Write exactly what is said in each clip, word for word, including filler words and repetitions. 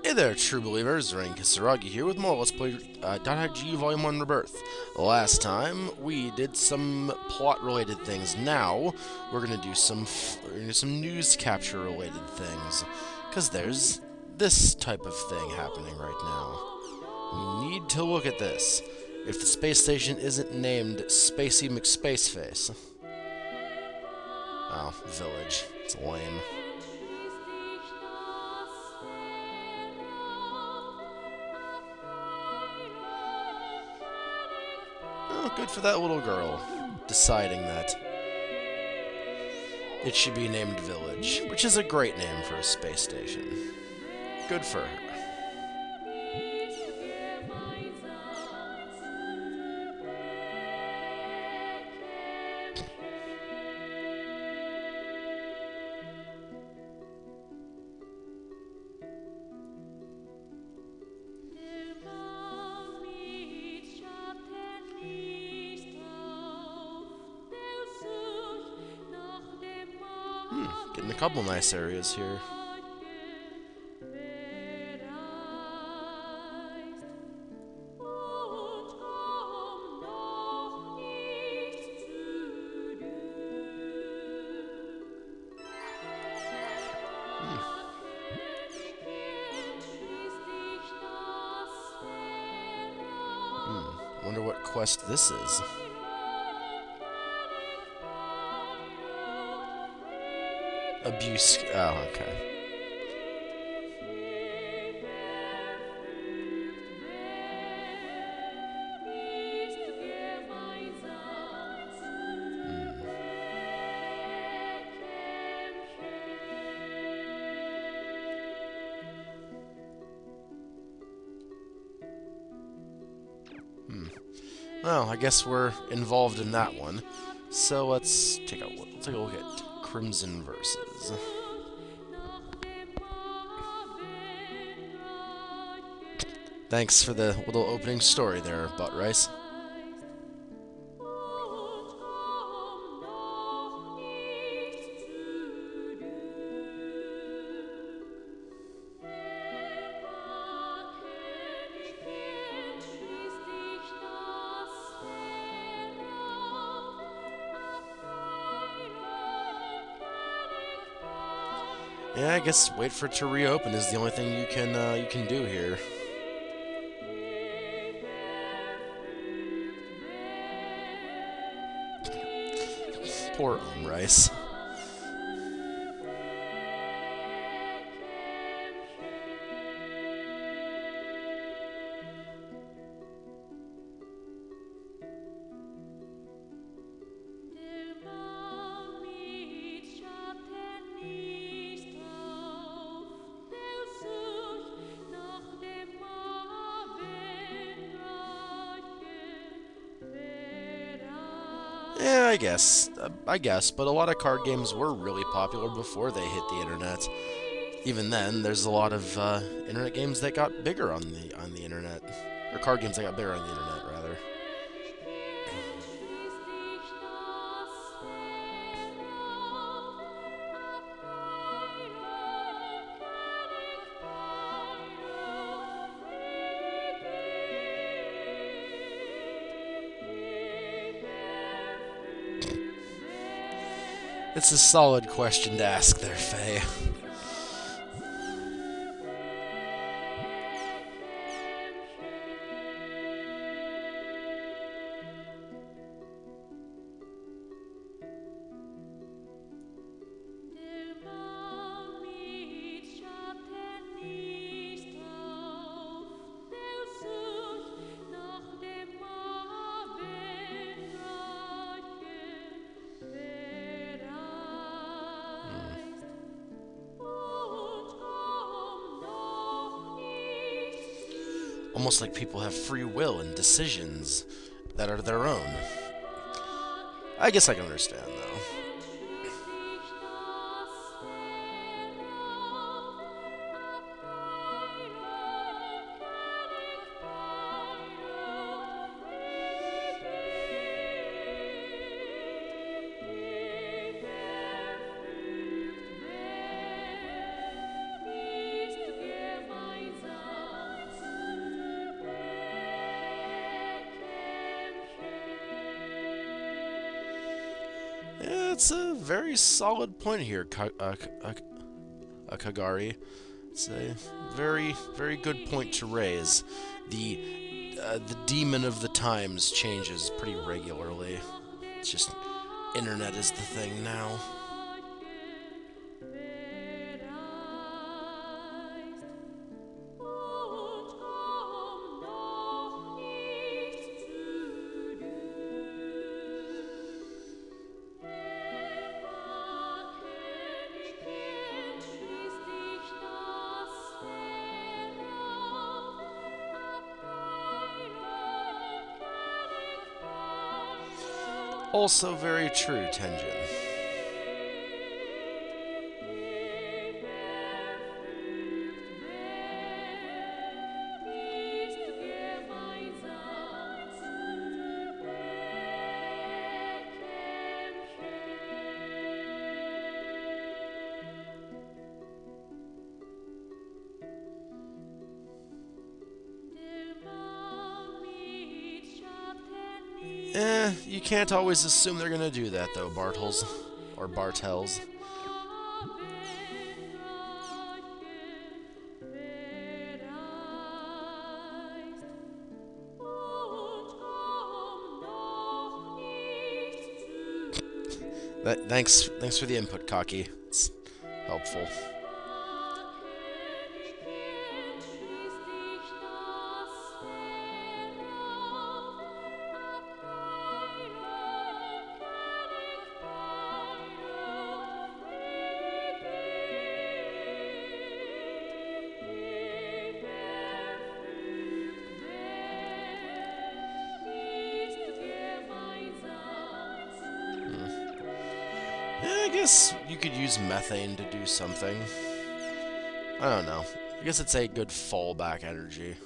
Hey there, true believers. Rain Kisaragi here with more Let's Play uh, .ig Volume one Rebirth. Last time, we did some plot-related things. Now, we're gonna do some f we're gonna do some news capture-related things. Because there's this type of thing happening right now. We need to look at this. If the space station isn't named Spacey McSpaceface. Oh, village. It's lame. Oh, good for that little girl, deciding that it should be named Village, which is a great name for a space station. Good for her. Hmm, getting a couple nice areas here. Hmm, wonder what quest this is. Abuse. Oh, okay. Hmm. Well, I guess we're involved in that one. So let's take a look. Let's take a look at Crimson Verses. Thanks for the little opening story there, Butt Rice. Yeah, I guess wait for it to reopen is the only thing you can uh, you can do here. Poor Um Rice. Yeah, I guess. Uh, I guess, but a lot of card games were really popular before they hit the internet. Even then, there's a lot of uh, internet games that got bigger on the on the internet, or card games that got bigger on the internet, rather. It's a solid question to ask there, Faye. Almost like people have free will and decisions that are their own. I guess I can understand, though. that's a very solid point here, Ka uh, uh, uh, Kagari. It's a very, very good point to raise. The uh, the demon of the times changes pretty regularly. It's just internet is the thing now. Also very true, Tenjin. Eh, you can't always assume they're gonna do that, though, Bartels. Or Bartels. That, thanks, thanks for the input, Cocky. It's helpful. I guess you could use methane to do something. I don't know. I guess it's a good fallback energy.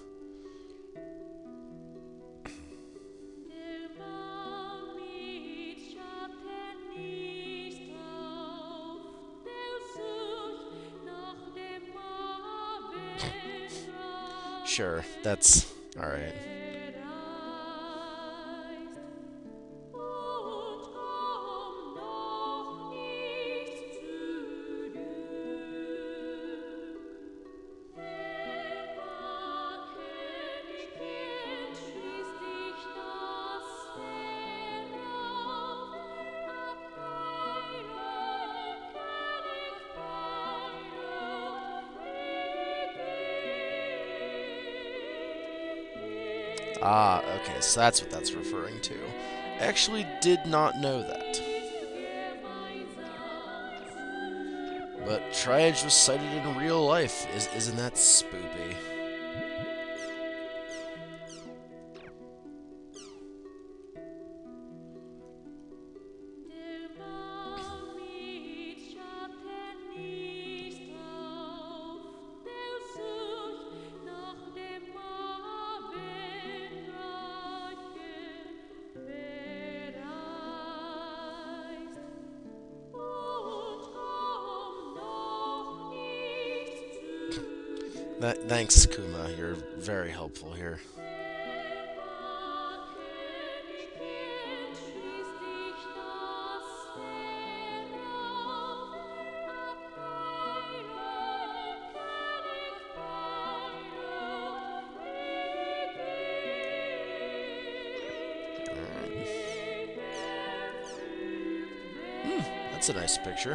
Sure, that's alright. Ah, okay, so that's what that's referring to. I actually did not know that. But Triage was cited in real life. Is, isn't that spoopy? Th thanks, Kuma. You're very helpful here. Alright. Hmm, that's a nice picture.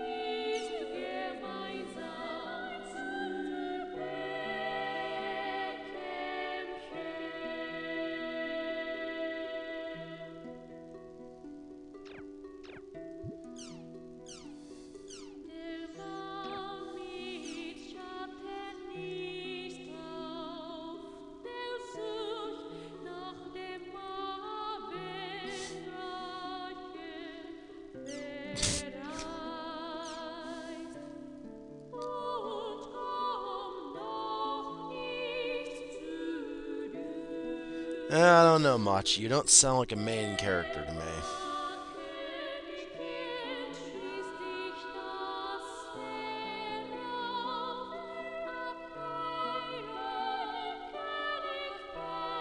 I don't know, Machi. You don't sound like a main character to me.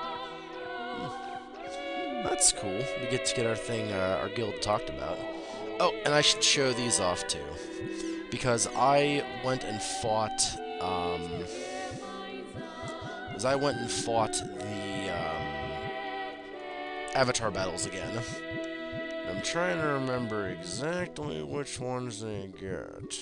Hmm. That's cool. We get to get our thing, uh, our guild talked about. Oh, and I should show these off too, because I went and fought, um, as I went and fought the, um, Avatar battles again. I'm trying to remember exactly which ones they get.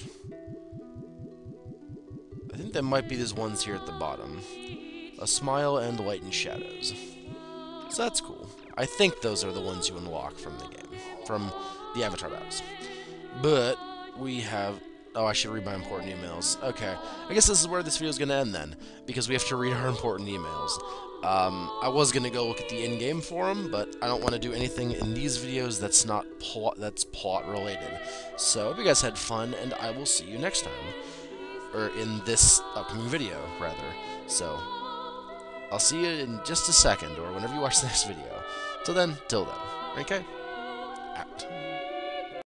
I think there might be these ones here at the bottom. A smile and light and shadows. So that's cool. I think those are the ones you unlock from the game, from the Avatar battles. But we have... Oh, I should read my important emails. Okay. I guess this is where this video is going to end then, because we have to read our important emails. Um, I was going to go look at the in-game forum, but I don't want to do anything in these videos that's not plot that's plot related. So, I hope you guys had fun, and I will see you next time. Or in this upcoming video, rather. So, I'll see you in just a second, or whenever you watch the next video. Till then, till then. Okay? Out.